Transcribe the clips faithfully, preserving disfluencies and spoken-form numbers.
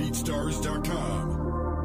BeatStars dot com.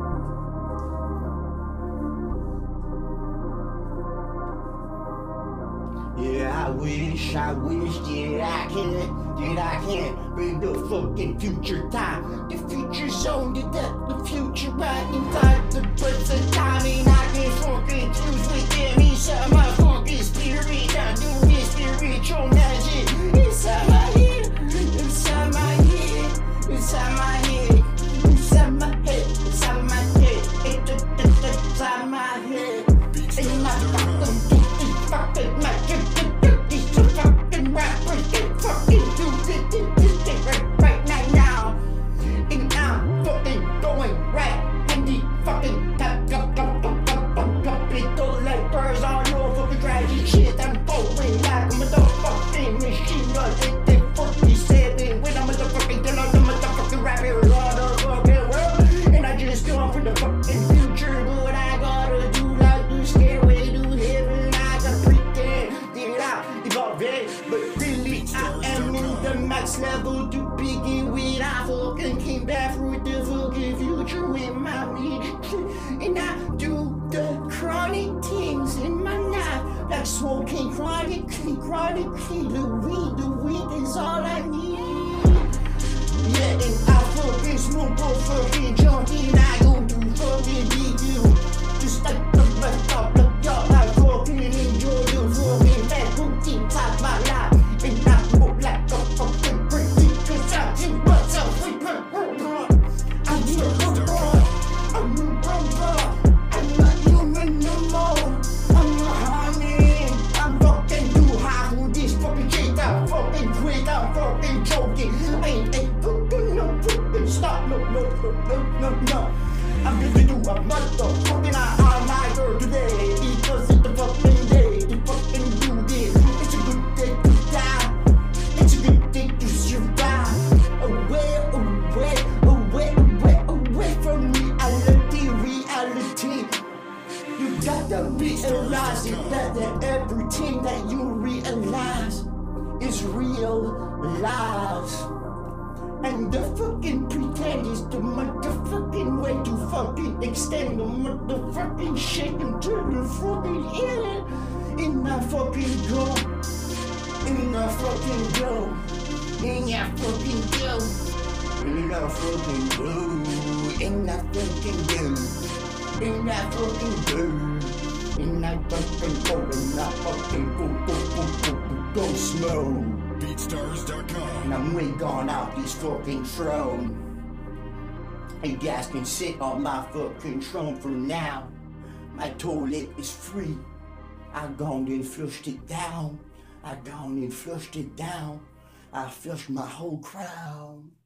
Yeah, I wish, I wish that I can, that I can bring the fucking future time. The future zone, the, the, the future right inside the present time. And I can fucking choose with them inside my fucking spirit. I do this spiritual magic inside my head, inside my head, inside my head, inside my head, inside my head, inside my head, in my fucking fucking magic. These two fucking rappers can fucking do this, this, this right, right now, now. And I'm fucking going right. And the fucking tap, tap, tap, tap, tap, tap, tap, little like birds on your fucking tragic shit. I'm going like a motherfucking machine gun. eighteen forty-seven. When I'm motherfucking done, I'm the motherfucking rapper of the fucking world. And I just come for the fucking future. But I gotta do like the stairway to heaven. But really, I am in the max level to begin with. I fucking came back through the fucking future with my weed. And I do the chronic things in my life, like smoking chronically, chronically. The weed, the weed is all I need. Yeah, and I fucking smoke a fucking junkie. And I go to fucking be you. Just like the rest of the y'all, I fucking enjoy the fucking bad routine type my life. And I move like a fucking brick, cause I do myself with my I'm the robot, I'm the robot, I'm not human no more. I'm a honey, I'm fucking too high for this fucking shit. I'm fucking quit, I'm fucking joking. I ain't ain't fucking no fucking stop, no, no, no, no, no, no. I'm gonna do a motherfucking all-nighter today, because it's the fucking day to fucking do this. It's a good day to die, it's a good day to survive. Away, away, away, away, away from reality, reality. You gotta realize it, that, that everything that you realize is real lies. And the fucking pretend is the motherfucking way to fucking extend the motherfucking shit until the fucking end. In that fucking go, in that fucking go, in that fucking go, in that fucking go, in that fucking go, in that fucking go, in that fucking go, in that fucking go, go, go, go, go, go slow. BeatStars dot com. And I'm way gone off this fucking throne. And you guys can sit on my fucking throne for now. My toilet is free. I gone and flushed it down. I gone and flushed it down. I flushed my whole crown.